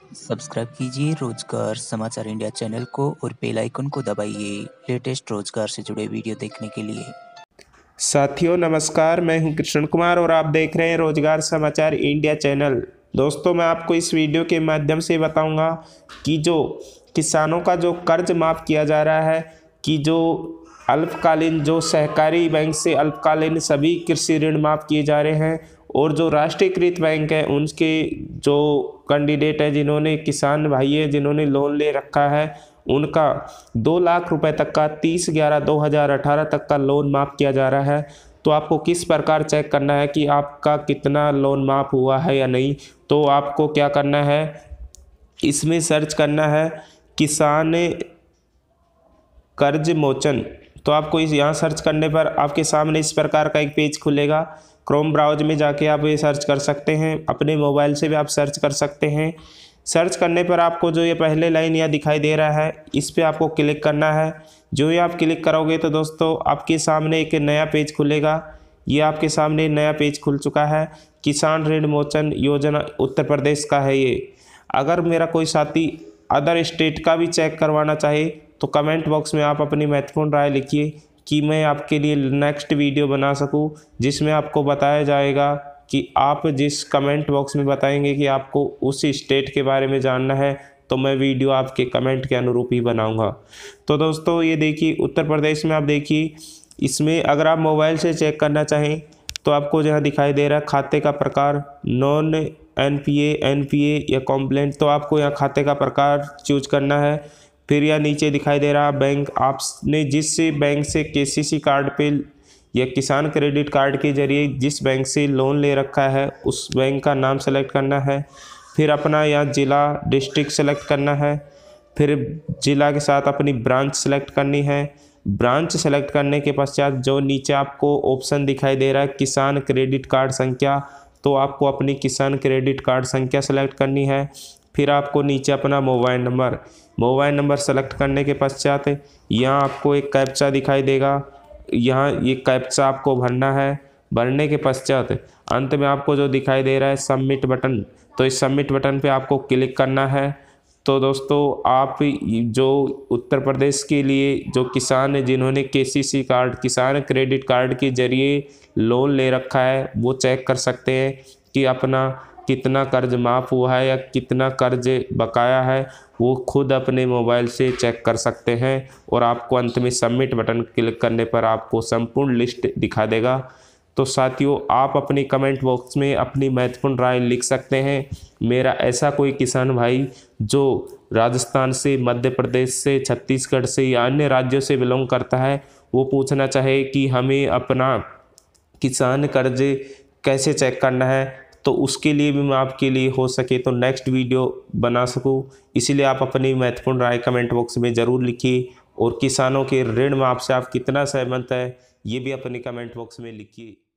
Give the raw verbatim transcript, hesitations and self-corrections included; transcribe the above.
Subscribe कीजिए रोजगार समाचार इंडिया चैनल को और बेल आइकन को दबाइए लेटेस्ट रोजगार से जुड़े वीडियो देखने के लिए। साथियों नमस्कार, मैं हूं कृष्ण कुमार और आप देख रहे हैं रोजगार समाचार इंडिया चैनल। दोस्तों, मैं आपको इस वीडियो के माध्यम से बताऊंगा कि जो किसानों का जो कर्ज माफ़ किया जा रहा है, कि जो अल्पकालीन जो सहकारी बैंक से अल्पकालीन सभी कृषि ऋण माफ़ किए जा रहे हैं, और जो राष्ट्रीयकृत बैंक है उनके जो कैंडिडेट है, जिन्होंने किसान भाई है जिन्होंने लोन ले रखा है, उनका दो लाख रुपए तक का तीस ग्यारह दो हज़ार अठारह तक का लोन माफ़ किया जा रहा है। तो आपको किस प्रकार चेक करना है कि आपका कितना लोन माफ़ हुआ है या नहीं, तो आपको क्या करना है, इसमें सर्च करना है किसान कर्ज मोचन। तो आपको इस यहाँ सर्च करने पर आपके सामने इस प्रकार का एक पेज खुलेगा। क्रोम ब्राउज़र में जाके आप ये सर्च कर सकते हैं, अपने मोबाइल से भी आप सर्च कर सकते हैं। सर्च करने पर आपको जो ये पहले लाइन यहाँ दिखाई दे रहा है, इस पर आपको क्लिक करना है। जो ये आप क्लिक करोगे तो दोस्तों आपके सामने एक नया पेज खुलेगा। ये आपके सामने नया पेज खुल चुका है। किसान ऋण मोचन योजना उत्तर प्रदेश का है ये। अगर मेरा कोई साथी अदर स्टेट का भी चेक करवाना चाहे तो कमेंट बॉक्स में आप अपनी महत्वपूर्ण राय लिखिए कि मैं आपके लिए नेक्स्ट वीडियो बना सकूं, जिसमें आपको बताया जाएगा कि आप जिस कमेंट बॉक्स में बताएंगे कि आपको उस स्टेट के बारे में जानना है, तो मैं वीडियो आपके कमेंट के अनुरूप ही बनाऊंगा। तो दोस्तों ये देखिए, उत्तर प्रदेश में आप देखिए, इसमें अगर आप मोबाइल से चेक करना चाहें तो आपको जहाँ दिखाई दे रहा है खाते का प्रकार, non N P A, N P A या कॉम्प्लेंट, तो आपको यहाँ खाते का प्रकार चूज करना है। फिर यह नीचे दिखाई दे रहा बैंक, आपने जिस बैंक से के सी सी कार्ड पे या किसान क्रेडिट कार्ड के जरिए जिस बैंक से लोन ले रखा है उस बैंक का नाम सेलेक्ट करना है। फिर अपना यहाँ ज़िला डिस्ट्रिक्ट सेलेक्ट करना है। फिर ज़िला के साथ अपनी ब्रांच सेलेक्ट करनी है। ब्रांच सेलेक्ट करने के पश्चात जो नीचे आपको ऑप्शन दिखाई दे रहा है किसान क्रेडिट कार्ड संख्या, तो आपको अपनी किसान क्रेडिट कार्ड संख्या सेलेक्ट करनी है। फिर आपको नीचे अपना mobile number mobile number select करने के पश्चात यहाँ आपको एक कैप्चा दिखाई देगा। यहाँ ये कैप्चा आपको भरना है। भरने के पश्चात अंत में आपको जो दिखाई दे रहा है सबमिट बटन, तो इस सबमिट बटन पे आपको क्लिक करना है। तो दोस्तों आप जो उत्तर प्रदेश के लिए जो किसान है जिन्होंने के सी सी कार्ड किसान क्रेडिट कार्ड के जरिए लोन ले रखा है, वो चेक कर सकते हैं कि अपना कितना कर्ज माफ़ हुआ है या कितना कर्ज बकाया है, वो खुद अपने मोबाइल से चेक कर सकते हैं। और आपको अंत में सबमिट बटन क्लिक करने पर आपको संपूर्ण लिस्ट दिखा देगा। तो साथियों, आप अपनी कमेंट बॉक्स में अपनी महत्वपूर्ण राय लिख सकते हैं। मेरा ऐसा कोई किसान भाई जो राजस्थान से, मध्य प्रदेश से, छत्तीसगढ़ से या अन्य राज्यों से बिलोंग करता है, वो पूछना चाहे कि हमें अपना किसान कर्ज कैसे चेक करना है, तो उसके लिए भी मैं आपके लिए हो सके तो नेक्स्ट वीडियो बना सकूं। इसीलिए आप अपनी महत्वपूर्ण राय कमेंट बॉक्स में ज़रूर लिखिए, और किसानों के ऋण माफ़ से आप कितना सहमत है ये भी अपनी कमेंट बॉक्स में लिखिए।